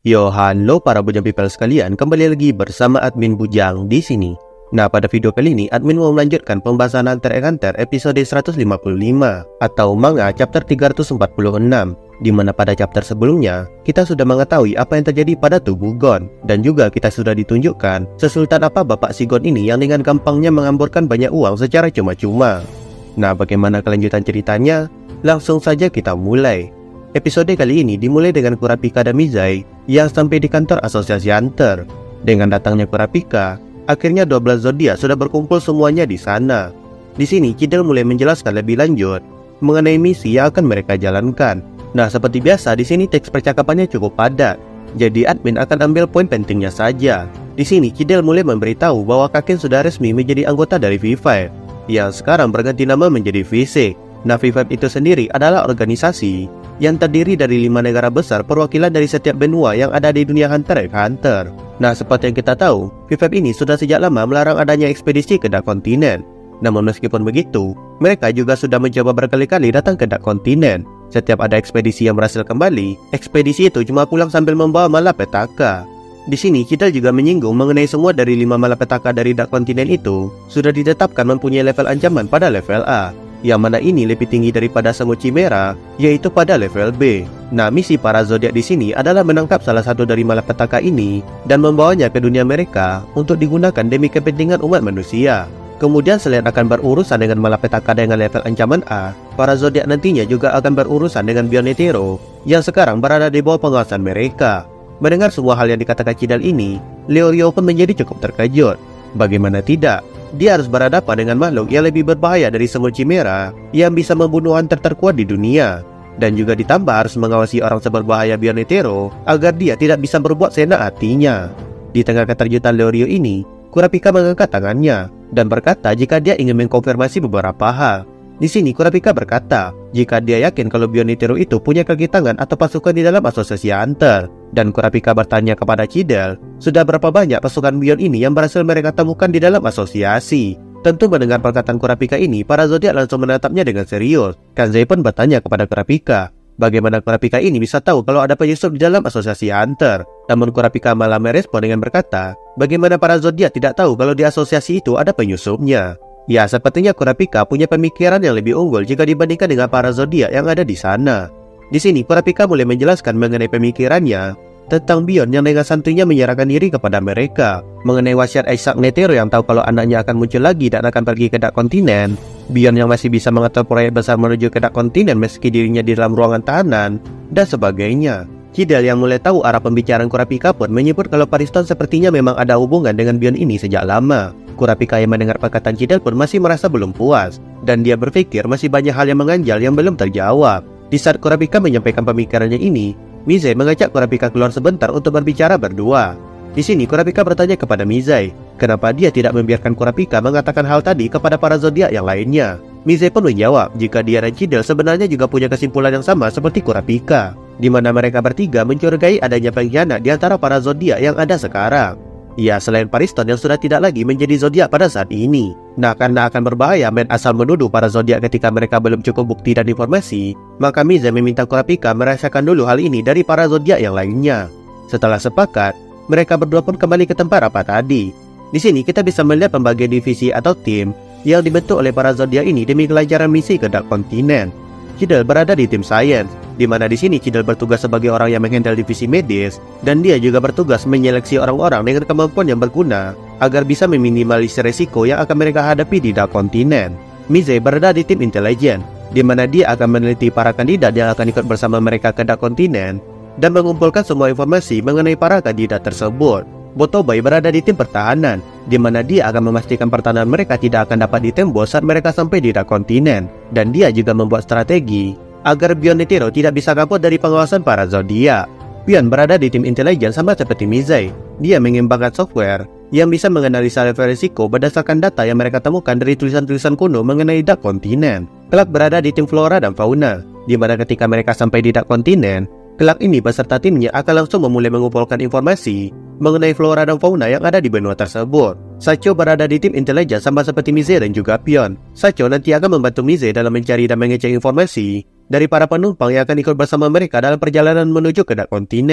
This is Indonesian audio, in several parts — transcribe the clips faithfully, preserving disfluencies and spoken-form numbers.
Yo, halo para Bujang people sekalian, kembali lagi bersama admin Bujang di sini. Nah, pada video kali ini admin mau melanjutkan pembahasan Hunter x Hunter episode seratus lima puluh lima atau manga chapter tiga ratus empat puluh enam, di mana pada chapter sebelumnya kita sudah mengetahui apa yang terjadi pada tubuh Gon, dan juga kita sudah ditunjukkan sesultan apa bapak si Gon ini yang dengan gampangnya mengamburkan banyak uang secara cuma-cuma. Nah, bagaimana kelanjutan ceritanya? Langsung saja kita mulai. Episode kali ini dimulai dengan Kurapika dan Mizai yang sampai di kantor asosiasi Hunter. Dengan datangnya Kurapika, akhirnya dua belas zodiak sudah berkumpul semuanya di sana. Di sini Chidel mulai menjelaskan lebih lanjut mengenai misi yang akan mereka jalankan. Nah, seperti biasa di sini teks percakapannya cukup padat, jadi admin akan ambil poin pentingnya saja. Di sini Chidel mulai memberitahu bahwa Kaken sudah resmi menjadi anggota dari V lima yang sekarang berganti nama menjadi V enam. Nah, V lima itu sendiri adalah organisasi yang terdiri dari lima negara besar perwakilan dari setiap benua yang ada di dunia Hunter x Hunter. Nah, seperti yang kita tahu, V lima ini sudah sejak lama melarang adanya ekspedisi ke Dark Continent. Namun meskipun begitu, mereka juga sudah mencoba berkali-kali datang ke Dark Continent. Setiap ada ekspedisi yang berhasil kembali, ekspedisi itu cuma pulang sambil membawa malapetaka. Di sini Chidel juga menyinggung mengenai semua dari lima malapetaka dari Dark Continent itu sudah ditetapkan mempunyai level ancaman pada level A, yang mana ini lebih tinggi daripada semut Chimera, yaitu pada level B. Nah, misi para zodiak di sini adalah menangkap salah satu dari malapetaka ini dan membawanya ke dunia mereka untuk digunakan demi kepentingan umat manusia. Kemudian selain akan berurusan dengan malapetaka dengan level ancaman A, para zodiak nantinya juga akan berurusan dengan Bionetero yang sekarang berada di bawah pengawasan mereka. Mendengar semua hal yang dikatakan Chidel ini, Leorio pun menjadi cukup terkejut. Bagaimana tidak? Dia harus berhadapan dengan makhluk yang lebih berbahaya dari semut Chimera yang bisa membunuh hunter terkuat di dunia, dan juga ditambah harus mengawasi orang seberbahaya Bionetero agar dia tidak bisa berbuat seenak hatinya. Di tengah keterjutan Leorio ini, Kurapika mengangkat tangannya dan berkata jika dia ingin mengkonfirmasi beberapa hal. Di sini Kurapika berkata jika dia yakin kalau Bionetero itu punya kaki tangan atau pasukan di dalam asosiasi Hunter. Dan Kurapika bertanya kepada Chidel, sudah berapa banyak pasukan Bion ini yang berhasil mereka temukan di dalam asosiasi? Tentu mendengar perkataan Kurapika ini, para zodiak langsung menatapnya dengan serius. Kanzai pun bertanya kepada Kurapika, bagaimana Kurapika ini bisa tahu kalau ada penyusup di dalam asosiasi Hunter? Namun Kurapika malah merespon dengan berkata, bagaimana para zodiak tidak tahu kalau di asosiasi itu ada penyusupnya? Ya, sepertinya Kurapika punya pemikiran yang lebih unggul jika dibandingkan dengan para zodiak yang ada di sana. Di sini Kurapika mulai menjelaskan mengenai pemikirannya tentang Bion yang dengan santuinya menyerahkan diri kepada mereka, mengenai wasiat Isaac Netero yang tahu kalau anaknya akan muncul lagi dan akan pergi ke Dark Continent, Bion yang masih bisa mengatur proyek besar menuju ke Dark Continent meski dirinya di dalam ruangan tahanan, dan sebagainya. Chidel yang mulai tahu arah pembicaraan Kurapika pun menyebut kalau Pariston sepertinya memang ada hubungan dengan Bion ini sejak lama. Kurapika yang mendengar perkataan Chidel pun masih merasa belum puas, dan dia berpikir masih banyak hal yang mengganjal yang belum terjawab. Di saat Kurapika menyampaikan pemikirannya ini, Mizai mengajak Kurapika keluar sebentar untuk berbicara berdua. Di sini Kurapika bertanya kepada Mizai, kenapa dia tidak membiarkan Kurapika mengatakan hal tadi kepada para zodiak yang lainnya. Mizai pun menjawab jika dia dan Chidel sebenarnya juga punya kesimpulan yang sama seperti Kurapika, di mana mereka bertiga mencurigai adanya pengkhianat di antara para zodiak yang ada sekarang. Ya, selain Pariston yang sudah tidak lagi menjadi zodiak pada saat ini. Nah, karena akan berbahaya main asal menuduh para zodiak ketika mereka belum cukup bukti dan informasi, maka Mizai meminta Kurapika merasakan dulu hal ini dari para zodiak yang lainnya. Setelah sepakat, mereka berdua pun kembali ke tempat rapat tadi. Di sini kita bisa melihat pembagian divisi atau tim yang dibentuk oleh para zodiak ini demi kelancaran misi ke Dark Continent. Chidel berada di tim Science, di mana di sini Chidel bertugas sebagai orang yang menghandle divisi medis, dan dia juga bertugas menyeleksi orang-orang dengan kemampuan yang berguna agar bisa meminimalisir resiko yang akan mereka hadapi di Dark Continent. Mizai berada di tim intelijen, di mana dia akan meneliti para kandidat yang akan ikut bersama mereka ke Dark Continent dan mengumpulkan semua informasi mengenai para kandidat tersebut. Botobai berada di tim pertahanan, di mana dia akan memastikan pertahanan mereka tidak akan dapat ditembus saat mereka sampai di Dark Continent, dan dia juga membuat strategi agar Bionetero tidak bisa kabur dari pengawasan para zodiak. Bion berada di tim intelijen sama seperti Mizai. Dia mengembangkan software yang bisa menganalisa level risiko berdasarkan data yang mereka temukan dari tulisan-tulisan kuno mengenai Dark Continent. Clark berada di tim Flora dan Fauna, di mana ketika mereka sampai di Dark Continent, Clark ini beserta timnya akan langsung memulai mengumpulkan informasi mengenai flora dan fauna yang ada di benua tersebut. Sacho berada di tim intelijen sama seperti Mizai dan juga Pion. Sacho nanti akan membantu Mizai dalam mencari dan mengecek informasi dari para penumpang yang akan ikut bersama mereka dalam perjalanan menuju ke Dark Continent.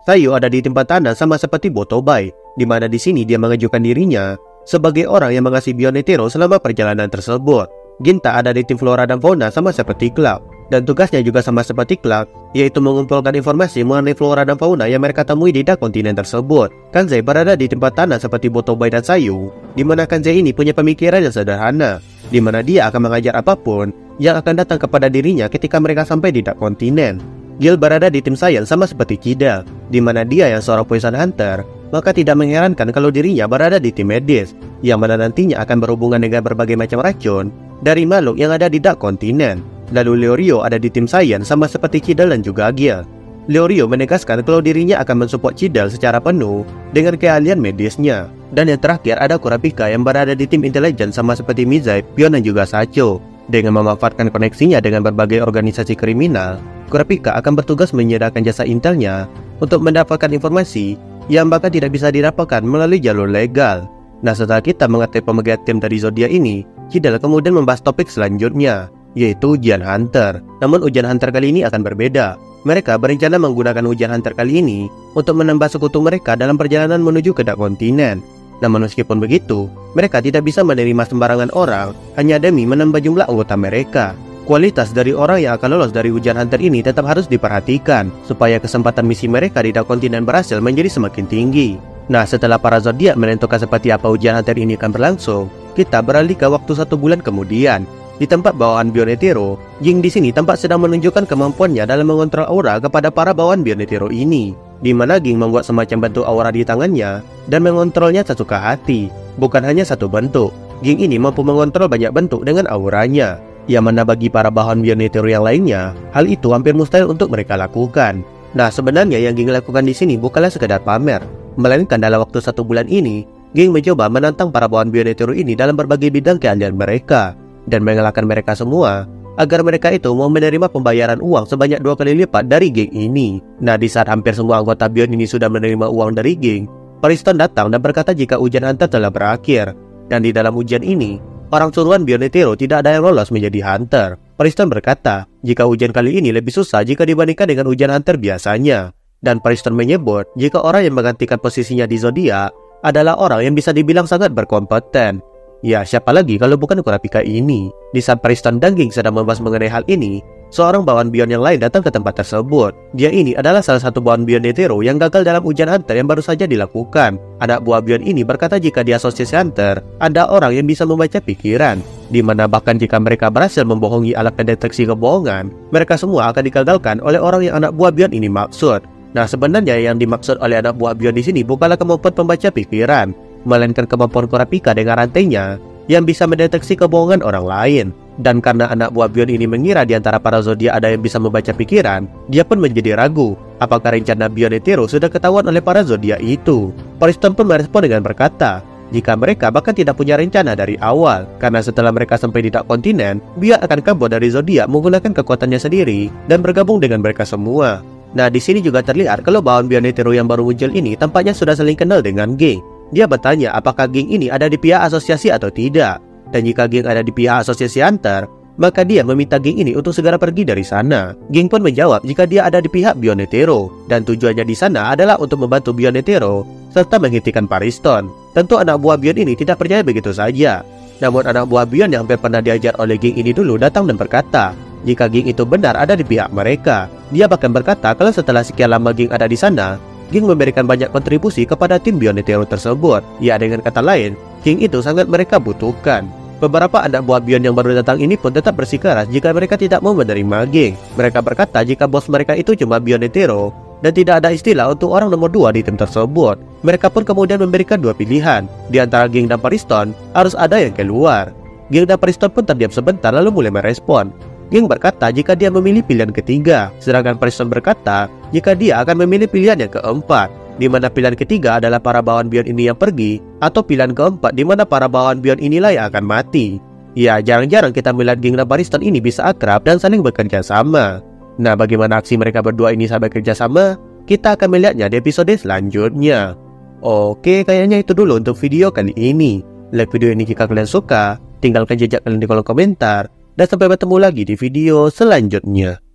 Sayu ada di timpan tanah sama seperti Botobai, di mana di sini dia mengajukan dirinya sebagai orang yang mengasihi Bionetero selama perjalanan tersebut. Ginta ada di tim Flora dan Fauna sama seperti Clark, dan tugasnya juga sama seperti Clark, yaitu mengumpulkan informasi mengenai flora dan fauna yang mereka temui di dak kontinen tersebut. Kanzai berada di tempat tanah seperti Botobai dan Sayu, di mana Kanzai ini punya pemikiran yang sederhana, di mana dia akan mengajar apapun yang akan datang kepada dirinya ketika mereka sampai di dak kontinen. Gil berada di tim Saiyan sama seperti Kida, di mana dia yang seorang poison hunter, maka tidak mengherankan kalau dirinya berada di tim medis, yang mana nantinya akan berhubungan dengan berbagai macam racun dari makhluk yang ada di dak kontinen. Lalu Leorio ada di tim Saiyan sama seperti Cidel dan juga Gil. Leorio menegaskan kalau dirinya akan mensupport Cidel secara penuh dengan keahlian medisnya. Dan yang terakhir ada Kurapika yang berada di tim intelijen sama seperti Mizai, Pion dan juga Sacho. Dengan memanfaatkan koneksinya dengan berbagai organisasi kriminal, Kurapika akan bertugas menyediakan jasa intelnya untuk mendapatkan informasi yang bahkan tidak bisa didapatkan melalui jalur legal. Nah, setelah kita mengetahui pemegang tim dari Zodiac ini, Cidel kemudian membahas topik selanjutnya, yaitu ujian Hunter. Namun ujian Hunter kali ini akan berbeda. Mereka berencana menggunakan ujian Hunter kali ini untuk menambah sekutu mereka dalam perjalanan menuju ke dak kontinen. Namun meskipun begitu, mereka tidak bisa menerima sembarangan orang hanya demi menambah jumlah anggota mereka. Kualitas dari orang yang akan lolos dari ujian Hunter ini tetap harus diperhatikan, supaya kesempatan misi mereka di dak kontinen berhasil menjadi semakin tinggi. Nah, setelah para Zodiac menentukan seperti apa ujian Hunter ini akan berlangsung, kita beralih ke waktu satu bulan kemudian. Di tempat bawaan Bionetero, Ging di sini tampak sedang menunjukkan kemampuannya dalam mengontrol aura kepada para bawaan Bionetero ini, di mana Ging membuat semacam bentuk aura di tangannya dan mengontrolnya sesuka hati. Bukan hanya satu bentuk, Ging ini mampu mengontrol banyak bentuk dengan auranya, yang mana bagi para bawahan Bionetero yang lainnya, hal itu hampir mustahil untuk mereka lakukan. Nah, sebenarnya yang Ging lakukan di sini bukanlah sekedar pamer, melainkan dalam waktu satu bulan ini, Ging mencoba menantang para bawahan Bionetero ini dalam berbagai bidang keahlian mereka, dan mengalahkan mereka semua agar mereka itu mau menerima pembayaran uang sebanyak dua kali lipat dari geng ini. Nah, di saat hampir semua anggota Bion ini sudah menerima uang dari geng, Pariston datang dan berkata jika ujian Hunter telah berakhir, dan di dalam ujian ini orang suruhan Bionetero tidak ada yang lolos menjadi Hunter. Pariston berkata jika ujian kali ini lebih susah jika dibandingkan dengan ujian Hunter biasanya, dan Pariston menyebut jika orang yang menggantikan posisinya di Zodiac adalah orang yang bisa dibilang sangat berkompeten. Ya, siapa lagi kalau bukan Kurapika ini? Di saat Pariston dan Ging sedang membahas mengenai hal ini, seorang bawahan Bion yang lain datang ke tempat tersebut. Dia ini adalah salah satu bawahan Bionetero yang gagal dalam ujian Hunter yang baru saja dilakukan. Anak buah Bion ini berkata jika di asosiasi Hunter ada orang yang bisa membaca pikiran, di mana bahkan jika mereka berhasil membohongi alat pendeteksi kebohongan, mereka semua akan digagalkan oleh orang yang anak buah Bion ini maksud. Nah, sebenarnya yang dimaksud oleh anak buah Bion di sini bukanlah kemampuan pembaca pikiran, melainkan kemampuan Kurapika dengan rantainya yang bisa mendeteksi kebohongan orang lain. Dan karena anak buah Bion ini mengira di antara para Zodiac ada yang bisa membaca pikiran, dia pun menjadi ragu apakah rencana Bionetero sudah ketahuan oleh para Zodiac itu. Pariston pun merespon dengan berkata jika mereka bahkan tidak punya rencana dari awal, karena setelah mereka sampai di dak kontinen, dia akan kabur dari Zodiac menggunakan kekuatannya sendiri dan bergabung dengan mereka semua. Nah, di sini juga terlihat kalau bawahan Bionetero yang baru muncul ini tampaknya sudah saling kenal dengan Ging. Dia bertanya apakah geng ini ada di pihak asosiasi atau tidak. Dan jika geng ada di pihak asosiasi Hunter, maka dia meminta geng ini untuk segera pergi dari sana. Geng pun menjawab jika dia ada di pihak Bionetero, dan tujuannya di sana adalah untuk membantu Bionetero serta menghentikan Pariston. Tentu anak buah Bion ini tidak percaya begitu saja. Namun anak buah Bion yang hampir pernah diajar oleh geng ini dulu datang dan berkata jika geng itu benar ada di pihak mereka. Dia bahkan berkata kalau setelah sekian lama geng ada di sana, Ging memberikan banyak kontribusi kepada tim Bionetero tersebut. Ya, dengan kata lain, Ging itu sangat mereka butuhkan. Beberapa anak buah Bion yang baru datang ini pun tetap bersikeras jika mereka tidak mau menerima Ging. Mereka berkata jika bos mereka itu cuma Bionetero dan tidak ada istilah untuk orang nomor dua di tim tersebut. Mereka pun kemudian memberikan dua pilihan. Di antara Ging dan Pariston, harus ada yang keluar. Ging dan Pariston pun terdiam sebentar lalu mulai merespon. Ging berkata jika dia memilih pilihan ketiga, sedangkan Pariston berkata jika dia akan memilih pilihan yang keempat, di mana pilihan ketiga adalah para bawahan Bion ini yang pergi, atau pilihan keempat di mana para bawahan Bion inilah yang akan mati. Ya, jarang-jarang kita melihat Ging dan Pariston ini bisa akrab dan saling bekerja sama. Nah, bagaimana aksi mereka berdua ini sampai kerja sama? Kita akan melihatnya di episode selanjutnya. Oke, kayaknya itu dulu untuk video kali ini. Like video ini jika kalian suka, tinggalkan jejak kalian di kolom komentar. Dan sampai bertemu lagi di video selanjutnya.